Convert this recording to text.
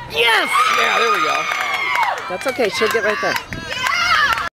Yes! Yeah, there we go. That's okay. She'll get right there.